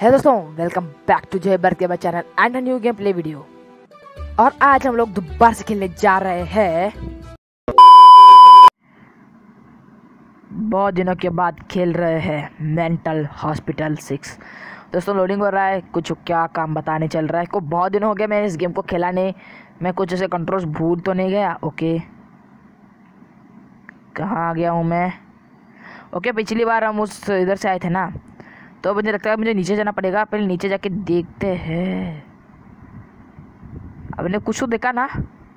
है दोस्तों, welcome back to जय बर्थ के channel and new game play video. और आज हम लोग दोबारा से खेलने जा रहे हैं। बहुत दिनों के बाद खेल रहे हैं मेंटल हॉस्पिटल 6। दोस्तों लोडिंग हो रहा है, कुछ क्या काम बताने चल रहा है को। बहुत दिन हो गए मैंने इस गेम को खेला नहीं। मैं कुछ ऐसे कंट्रोल्स भूल तो नहीं गया। ओके, कहाँ आ गया हूँ मैं? ओके, पिछली बार हम उस इधर से आए थे ना, तो मुझे लगता है मुझे नीचे जाना पड़ेगा। पहले नीचे जाके देखते हैं। आपने कुछ तो देखा ना?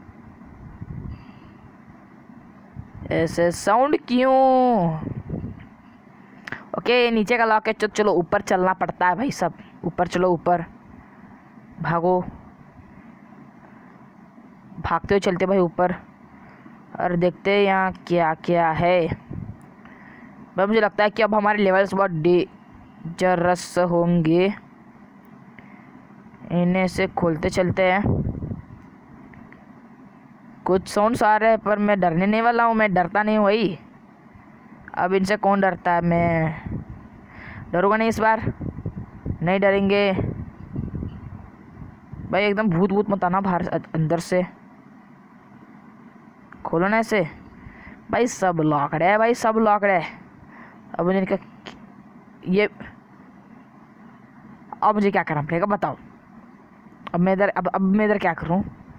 ऐसे साउंड क्यों? ओके, नीचे का लॉक है। चलो ऊपर चलना पड़ता है भाई सब। ऊपर चलो, ऊपर भागो। भागते हुए चलते भाई ऊपर, और देखते हैं यहाँ क्या क्या है। भाई मुझे लगता है कि अब हमारे लेवल्स बहुत डेंजरस होंगे। इन्हें से खोलते चलते हैं। कुछ साउंड्स आ रहे हैं पर मैं डरने नहीं वाला हूँ। मैं डरता नहीं हूँ भाई। अब इनसे कौन डरता है? मैं डरूंगा नहीं इस बार। नहीं डरेंगे भाई। एकदम भूत भूत मत आना बाहर अंदर से। खोलो ना ऐसे भाई। सब लॉकड है भाई, सब लॉकड है। अब मुझे इनका ये अब मुझे क्या करना पड़ेगा बताओ? अब मैं इधर क्या करूं?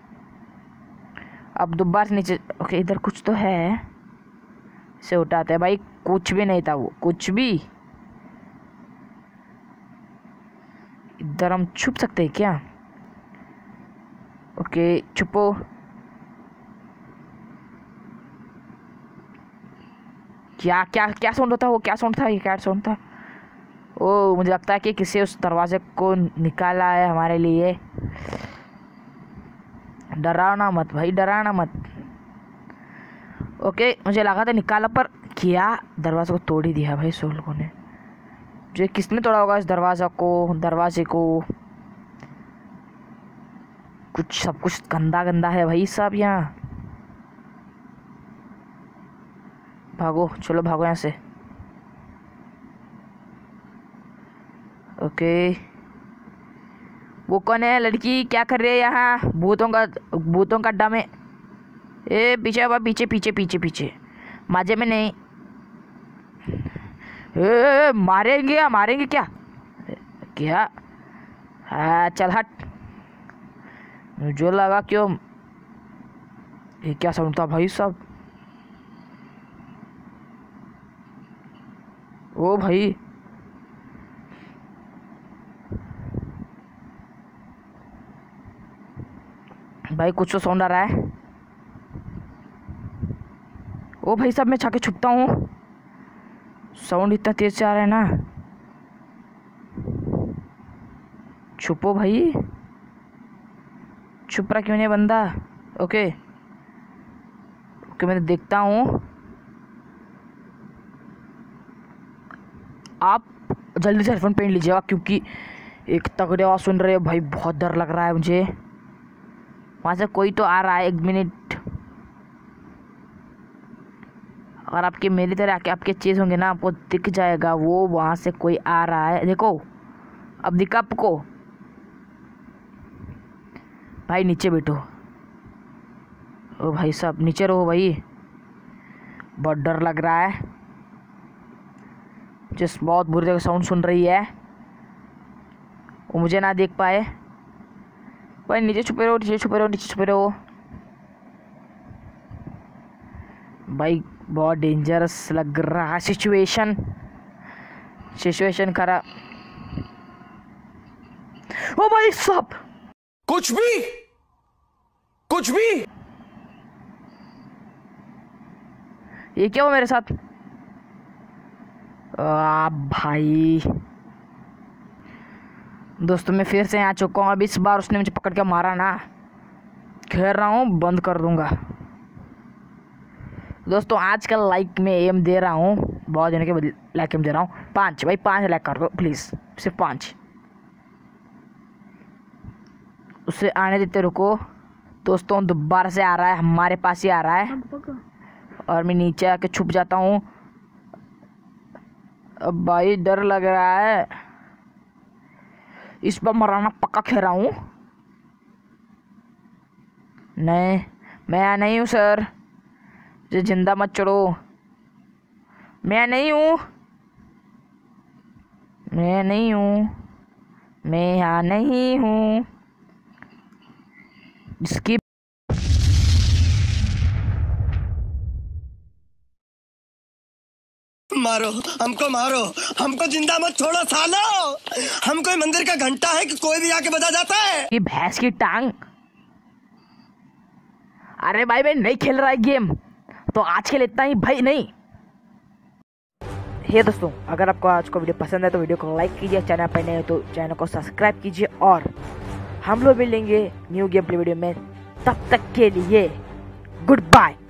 अब दोबारा से नीचे। ओके, इधर कुछ तो है। इसे उठाते हैं भाई। कुछ भी नहीं था वो, कुछ भी। इधर हम छुप सकते हैं क्या? ओके, छुपो। क्या क्या क्या साउंड होता है वो? क्या साउंड था ये? क्या साउंड था? ओ, मुझे लगता है कि किसी उस दरवाजे को निकाला है हमारे लिए। डराना मत भाई, डराना मत। ओके, मुझे लगा था निकाला, पर क्या दरवाजे को तोड़ ही दिया भाई सब लोगों ने। जो किसने तोड़ा होगा इस दरवाजे को? कुछ सब कुछ गंदा गंदा है भाई सब यहाँ। भागो, चलो भागो यहाँ से। ओके, वो कौन है? लड़की क्या कर रही है यहाँ? भूतों का अड्डा में। ए पीछे बा, पीछे पीछे पीछे पीछे। माजे में नहीं। मारेंगे मारेंगे क्या? क्या? हाँ चल हट। मुझे लगा क्यों ये क्या साउंड था भाई सब? ओ भाई, भाई कुछ तो साउंड आ रहा है। ओ भाई साहब, मैं छाके छुपता हूँ। साउंड इतना तेज से आ रहा है ना। छुपो भाई। छुप रहा क्यों नहीं बंदा? ओके ओके, मैं देखता हूँ। आप जल्दी से हेडफोन पहन लीजिएगा, क्योंकि एक तगड़े आवाज़ सुन रहे हो भाई। बहुत डर लग रहा है मुझे। वहाँ से कोई तो आ रहा है। 1 मिनट। और आपके मेरी तरह आके आपके चीज़ होंगे ना, आपको दिख जाएगा वो वहाँ से कोई आ रहा है। देखो, अब दिखा आपको? भाई नीचे बैठो। ओ भाई साहब, नीचे रहो भाई। बहुत डर लग रहा है। जिस बहुत बुरी जगह साउंड सुन रही है, वो मुझे ना देख पाए। भाई नीचे छुपे रहो, नीचे छुपे रहो, नीचे छुपे रहो भाई। बहुत डेंजरस लग रहा है सिचुएशन खरा। ओ भाई साहब, कुछ भी ये क्या हुआ मेरे साथ? भाई दोस्तों, मैं फिर से आ चुका हूँ। अब इस बार उसने मुझे पकड़ के मारा ना, खेल रहा हूँ, बंद कर दूंगा। दोस्तों आजकल लाइक में एम दे रहा हूँ। बहुत दिनों के लाइक एम दे रहा हूँ। 5 भाई, 5 लाइक कर दो प्लीज़, सिर्फ 5। उसे आने देते, रुको। दोस्तों दोबारा से आ रहा है, हमारे पास ही आ रहा है। और मैं नीचे आके छुप जाता हूँ। अब भाई डर लग रहा है। इस बार मराना पक्का कह रहा हूँ। नहीं, मैं यहाँ नहीं हूँ सर, जो जिंदा मत छोड़ो। मैं नहीं हूँ, मैं नहीं हूँ, मैं यहाँ नहीं हूँ। इसकी मारो हमको, मारो हमको, जिंदा मत छोड़ो सालो। हम कोई मंदिर का घंटा है कि कोई भी आके बजा जाता है? ये भैंस की टांग। अरे भाई, मैं नहीं खेल रहा है गेम, तो आज के लिए इतना ही भाई। नहीं हे दोस्तों, अगर आपको आज को वीडियो पसंद है तो वीडियो को लाइक कीजिए, चैनल पर नए हो तो चैनल को सब्सक्राइब कीजिए, और हम लोग मिलेंगे न्यू गेम प्ले वीडियो में। तब तक के लिए गुड बाय।